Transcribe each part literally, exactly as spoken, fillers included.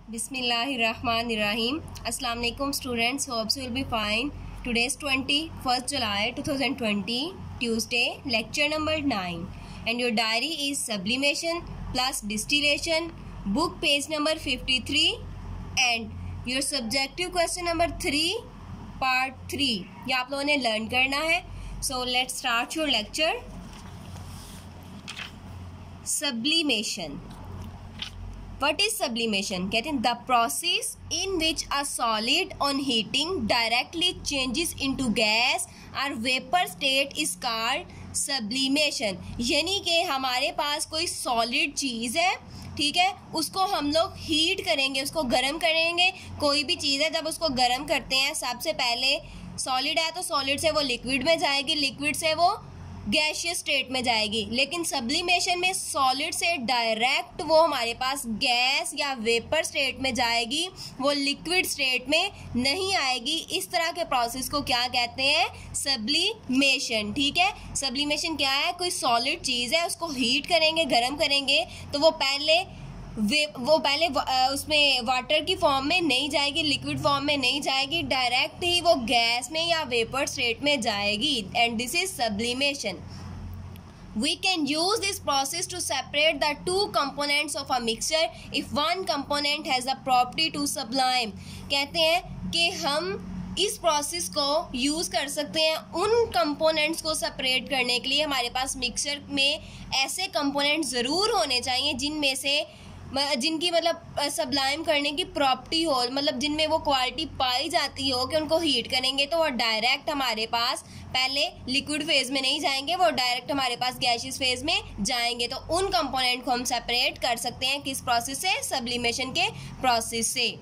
Bismillahirrahmanirrahim. Assalamu alaikum students. Hopes you will be fine. Today is twenty-first July twenty twenty, Tuesday, lecture number nine. And your diary is sublimation plus distillation, book page number fifty-three, and your subjective question number three, part three. ये आप लोगों ने learn करना है. So let's start your lecture. Sublimation. What is sublimation? कहते हैं the process in which a solid on heating directly changes into gas or vapor state is called sublimation. यानी कि हमारे पास कोई solid चीज़ है, ठीक है, उसको हम लोग हीट करेंगे, उसको गर्म करेंगे. कोई भी चीज़ है जब उसको गर्म करते हैं, सबसे पहले सॉलिड है तो सॉलिड से वो लिक्विड में जाएगी, लिक्विड से वो गैशियस स्टेट में जाएगी. लेकिन सब्लिमेशन में सॉलिड से डायरेक्ट वो हमारे पास गैस या वेपर स्टेट में जाएगी, वो लिक्विड स्टेट में नहीं आएगी. इस तरह के प्रोसेस को क्या कहते हैं? सब्लिमेशन. ठीक है, सब्लिमेशन क्या है? कोई सॉलिड चीज़ है, उसको हीट करेंगे, गर्म करेंगे तो वो पहले वे वो पहले उसमें वाटर की फॉर्म में नहीं जाएगी, लिक्विड फॉर्म में नहीं जाएगी, डायरेक्ट ही वो गैस में या वेपर स्टेट में जाएगी. And this is sublimation. We can use this process to separate the two components of a mixture if one component has the property to sublime. कहते हैं कि हम इस प्रोसेस को यूज़ कर सकते हैं उन कंपोनेंट्स को सेपरेट करने के लिए. हमारे पास मिक्सचर में ऐसे कंपोनेंट्स ज़रूर होने चाहिए जिनमें से जिनकी मतलब सब्लाइम करने की प्रॉपर्टी हो, मतलब जिनमें वो क्वालिटी पाई जाती हो कि उनको हीट करेंगे तो वो डायरेक्ट हमारे पास पहले लिक्विड फेज में नहीं जाएंगे, वो डायरेक्ट हमारे पास गैसियस फेज में जाएंगे. तो उन कंपोनेंट को हम सेपरेट कर सकते हैं किस प्रोसेस से? सब्लिमेशन के प्रोसेस से.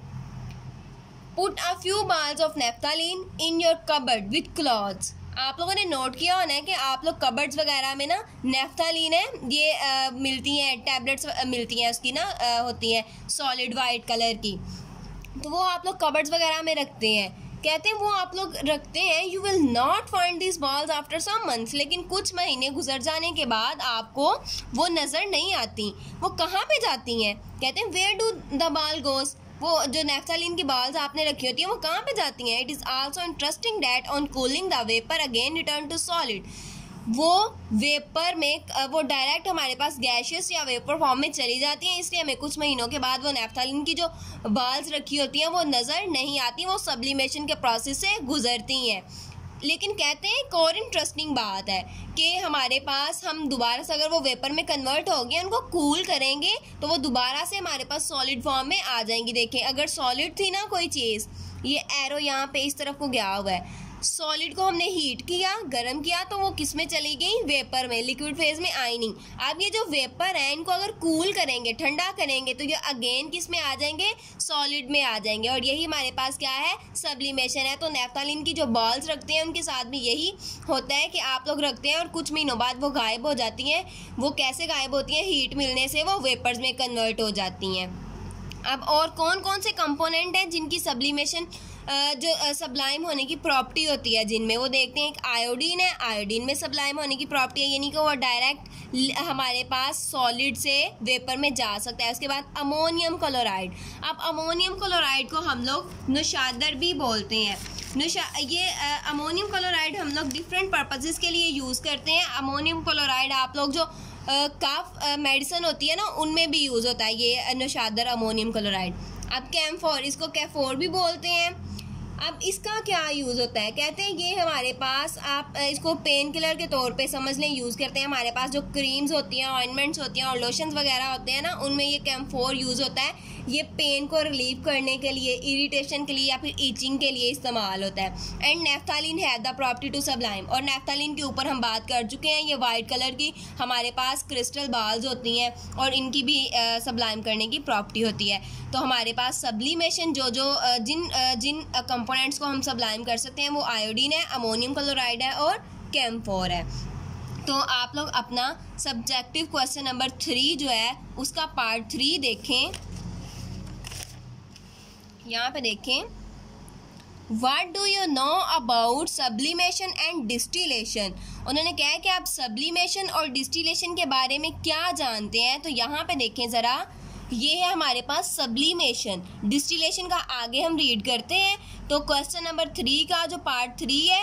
Put a few balls of naphthalene in your cupboard with clothes. आप लोगों ने नोट किया होना है कि आप लोग कबर्ड्स वगैरह में ना नेफ्थलीन है ये आ, मिलती हैं, टैबलेट्स मिलती हैं उसकी ना आ, होती हैं सॉलिड वाइट कलर की, तो वो आप लोग कबर्ड्स वगैरह में रखते हैं. कहते हैं वो आप लोग रखते हैं. You will not find this balls after some months. लेकिन कुछ महीने गुजर जाने के बाद आपको वो नज़र नहीं आती. वो कहाँ पे जाती हैं? कहते हैं where do the ball goes. वो जो नेफ्थलीन की बॉल्स आपने रखी होती है वो कहाँ पे जाती हैं? It is also interesting that on cooling the vapour again return to solid. वो वेपर में वो डायरेक्ट हमारे पास गैशियस या वेपर फॉर्म में चली जाती हैं, इसलिए हमें कुछ महीनों के बाद वो नेफ्थलीन की जो बॉल्स रखी होती हैं वो नज़र नहीं आती, वो सब्लिमेशन के प्रोसेस से गुजरती हैं. लेकिन कहते हैं एक और इंटरेस्टिंग बात है कि हमारे पास हम दोबारा से अगर वो वेपर में कन्वर्ट हो गए, उनको कूल करेंगे तो वो दोबारा से हमारे पास सॉलिड फॉर्म में आ जाएंगी. देखें, अगर सॉलिड थी ना कोई चीज़, ये एरो यहाँ पे इस तरफ को गया हुआ है, सॉलिड को हमने हीट किया, गर्म किया तो वो किस में चली गई? वेपर में, लिक्विड फेज में आई नहीं. अब ये जो वेपर है इनको अगर कूल करेंगे, ठंडा करेंगे तो ये अगेन किस में आ जाएंगे? सॉलिड में आ जाएंगे. और यही हमारे पास क्या है? सब्लिमेशन है. तो नेफ्थलीन की जो बॉल्स रखते हैं उनके साथ भी यही होता है कि आप लोग रखते हैं और कुछ महीनों बाद वो गायब हो जाती हैं. वो कैसे गायब होती हैं? हीट मिलने से वो वेपर्स में कन्वर्ट हो जाती हैं. अब और कौन कौन से कंपोनेंट हैं जिनकी सब्लिमेशन जो सब्लाइम होने की प्रॉपर्टी होती है जिनमें, वो देखते हैं. एक आयोडीन है, आयोडीन में सब्लाइम होने की प्रॉपर्टी है, यानी कि वो डायरेक्ट हमारे पास सॉलिड से वेपर में जा सकता है. उसके बाद अमोनियम क्लोराइड. अब अमोनियम क्लोराइड को हम लोग नुशादर भी बोलते हैं. नुशा ये अमोनियम क्लोराइड हम लोग डिफरेंट पर्पसेस के लिए यूज़ करते हैं. अमोनियम क्लोराइड आप लोग जो काफ मेडिसिन होती है ना उनमें भी यूज़ होता है ये नुशादर अमोनियम क्लोराइड. अब कैम्फोर, इसको कैफोर भी बोलते हैं. अब इसका क्या यूज़ होता है? कहते हैं ये हमारे पास आप इसको पेन किलर के तौर पे समझ लें, यूज़ करते हैं. हमारे पास जो क्रीम्स होती हैं, ऑइंटमेंट्स होती हैं और लोशंस वगैरह होते हैं ना, उनमें ये कैम्फोर यूज़ होता है. ये पेन को रिलीव करने के लिए, इरिटेशन के लिए या फिर ईचिंग के लिए इस्तेमाल होता है. एंड नेफ्थलीन है द प्रॉपर्टी टू सब्लाइम. और नेफ्थलीन के ऊपर हम बात कर चुके हैं. ये वाइट कलर की हमारे पास क्रिस्टल बॉल्स होती हैं और इनकी भी सब्लाइम करने की प्रॉपर्टी होती है. तो हमारे पास सब्लिमेशन जो जो जिन जिन कंपोनेंट्स को हम सब्लाइम कर सकते हैं वो आयोडीन है, अमोनियम क्लोराइड है और कैम्फोर है. तो आप लोग अपना सब्जेक्टिव क्वेश्चन नंबर थ्री जो है उसका पार्ट थ्री देखें. यहाँ पे देखें, what do you know about sublimation and distillation. उन्होंने कहा है कि आप सब्लिमेशन और डिस्टिलेशन के बारे में क्या जानते हैं. तो यहाँ पे देखें ज़रा ये है हमारे पास सब्लिमेशन। डिस्टिलेशन का आगे हम रीड करते हैं। तो क्वेश्चन नंबर थ्री का जो पार्ट थ्री है,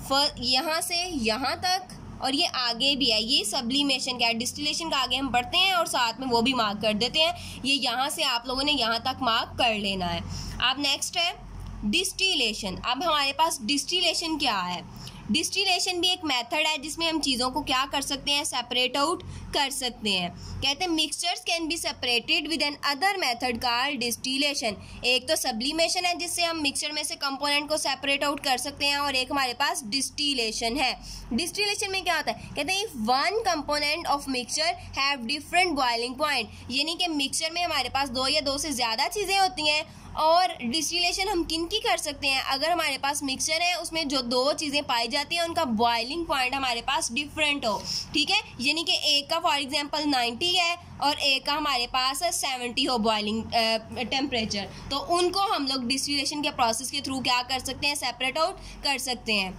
यहाँ से यहाँ तक और ये आगे भी है, ये सब्लिमेशन का है। डिस्टिलेशन का आगे हम पढ़ते हैं और साथ में वो भी मार्क कर देते हैं। ये यहाँ से आप लोगों ने यहाँ तक मार्क कर लेना है। अब नेक्स्ट है डिस्टिलेशन। अब हमारे पास डिस्टिलेशन क्या है? डिस्टिलेशन भी एक मेथड है जिसमें हम चीज़ों को क्या कर सकते हैं, सेपरेट आउट कर सकते हैं। कहते हैं mixtures can be separated with another method called distillation. एक तो सब्लिमेशन है जिससे हम मिक्सचर में से कंपोनेंट को सेपरेट आउट कर सकते हैं, और एक हमारे पास डिस्टिलेशन है। डिस्टिलेशन में क्या होता है? कहते हैं if one component of mixture have different boiling point, यानी कि मिक्सचर में हमारे पास दो या दो से ज़्यादा चीज़ें होती हैं। और डिस्टिलेशन हम किन की कर सकते हैं? अगर हमारे पास मिक्सचर है उसमें जो दो चीज़ें पाई जाती हैं उनका बॉइलिंग पॉइंट हमारे पास डिफरेंट हो, ठीक है। यानी कि एक का फॉर एग्जांपल नाइन्टी है और एक का हमारे पास सेवेंटी हो बॉइलिंग टेम्परेचर, तो उनको हम लोग डिस्टिलेशन के प्रोसेस के थ्रू क्या कर सकते हैं, सेपरेट आउट कर सकते हैं।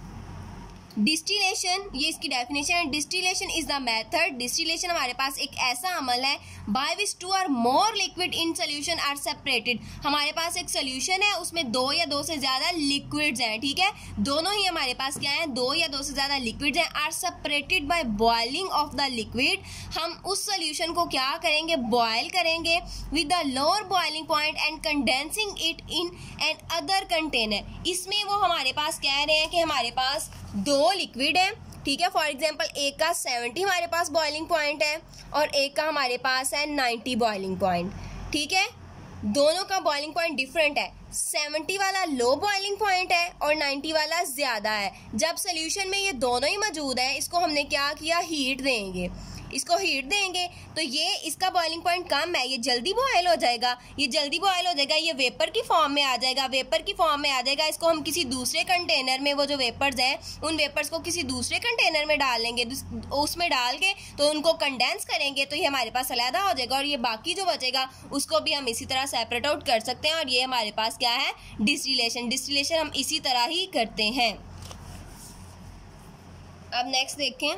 डिस्टिलेशन, ये इसकी डेफिनेशन है। Distillation is the method, distillation हमारे पास एक ऐसा अमल है bye which two or more liquid in solution are separated. हमारे पास एक सोल्यूशन है उसमें दो या दो से ज़्यादा लिक्विड्स हैं, ठीक है। दोनों ही हमारे पास क्या है, दो या दो से ज़्यादा लिक्विड्स हैं, are separated by boiling of the liquid. हम उस सोल्यूशन को क्या करेंगे, बॉयल करेंगे with the lower boiling point and condensing it in another container. इसमें वो हमारे पास कह रहे हैं कि हमारे पास दो लिक्विड है, ठीक है। फॉर एग्जांपल एक का सेवेंटी हमारे पास बॉइलिंग पॉइंट है और एक का हमारे पास है नाइन्टी बॉइलिंग पॉइंट, ठीक है। दोनों का बॉइलिंग पॉइंट डिफरेंट है। सेवेंटी वाला लो बॉइलिंग पॉइंट है और नाइन्टी वाला ज़्यादा है। जब सोल्यूशन में ये दोनों ही मौजूद है, इसको हमने क्या किया, हीट देंगे। इसको हीट देंगे तो ये इसका बॉइलिंग पॉइंट कम है, ये जल्दी बॉयल हो जाएगा, ये जल्दी बॉयल हो जाएगा, ये वेपर की फॉर्म में आ जाएगा, वेपर की फॉर्म में आ जाएगा। इसको हम किसी दूसरे कंटेनर में, वो जो वेपर्स हैं उन वेपर्स को किसी दूसरे कंटेनर में डाल लेंगे, उसमें डाल के तो उनको कंडेंस करेंगे, तो ये हमारे पास अलग हो जाएगा। और ये बाकी जो बचेगा उसको भी हम इसी तरह सेपरेट आउट कर सकते हैं। और ये हमारे पास क्या है, डिस्टिलेशन। डिस्टिलेशन हम इसी तरह ही करते हैं। अब नेक्स्ट देखें,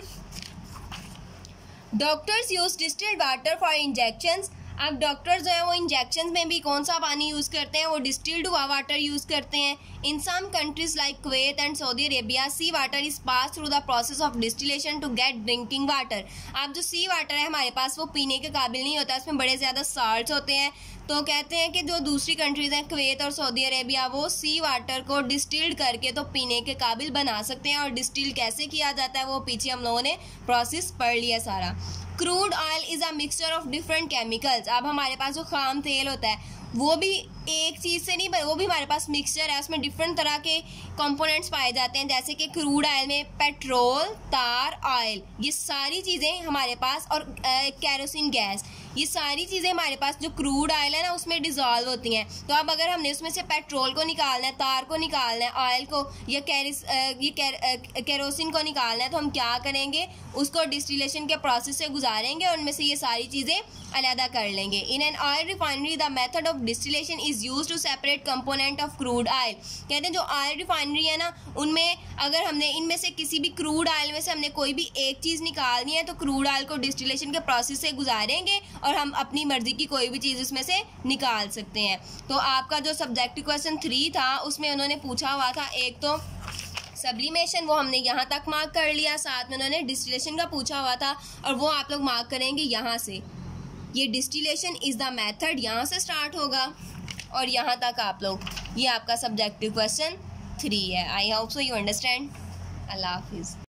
doctors use distilled water for injections. अब डॉक्टर्स जो है वो इंजेक्शंस में भी कौन सा पानी यूज़ करते हैं, वो डिस्टिल्ड हुआ वाटर यूज़ करते हैं। In some countries like Kuwait and Saudi Arabia, sea water is pass through the process of distillation to get drinking water. अब जो सी वाटर है हमारे पास वो पीने के काबिल नहीं होता, इसमें बड़े ज़्यादा साल्ट्स होते हैं। तो कहते हैं कि जो दूसरी कंट्रीज़ हैं कुवैत और सऊदी अरेबिया, वो सी वाटर को डिस्टिल्ड करके तो पीने के काबिल बना सकते हैं। और डिस्टिल कैसे किया जाता है वो पीछे हम लोगों ने प्रोसेस पढ़ लिया सारा। Crude oil is a mixture of different chemicals. अब हमारे पास जो खाम तेल होता है वो भी एक चीज़ से नहीं, वो भी हमारे पास मिक्सचर है, उसमें डिफरेंट तरह के कंपोनेंट्स पाए जाते हैं। जैसे कि क्रूड ऑयल में पेट्रोल, तार, ऑयल, ये सारी चीज़ें हमारे पास, और कैरोसिन गैस, ये सारी चीज़ें हमारे पास जो क्रूड ऑयल है ना उसमें डिज़ोल्व होती हैं। तो अब अगर हमने उसमें से पेट्रोल को निकालना है, तार को निकालना है, ऑयल को या कैरिस ये कैरोसिन को निकालना है, तो हम क्या करेंगे, उसको डिस्टिलेशन के प्रोसेस से गुजारेंगे और उनमें से ये सारी चीज़ें अलहदा कर लेंगे। In an oil refinery the method of distillation is use to separate component of crude oil. कहते हैं जो ऑयल रिफाइनरी है ना उनमें अगर हमने इनमें से किसी भी क्रूड ऑयल में से हमने कोई भी एक चीज़ निकालनी है तो क्रूड ऑयल को डिस्टिलेशन के प्रोसेस से गुजारेंगे और हम अपनी मर्जी की कोई भी चीज़ उसमें से निकाल सकते हैं। तो आपका जो सब्जेक्टिव क्वेश्चन थ्री था उसमें उन्होंने पूछा हुआ था, एक तो सब्लिमेशन, वो हमने यहाँ तक मार्क कर लिया, साथ में उन्होंने डिस्टिलेशन का पूछा हुआ था और वो आप लोग मार्क करेंगे यहाँ से। ये डिस्टिलेशन इज़ द मेथड यहाँ से स्टार्ट होगा और यहाँ तक आप लोग, ये आपका सब्जेक्टिव क्वेश्चन थ्री है। I hope so you understand. अल्लाह हाफिज़।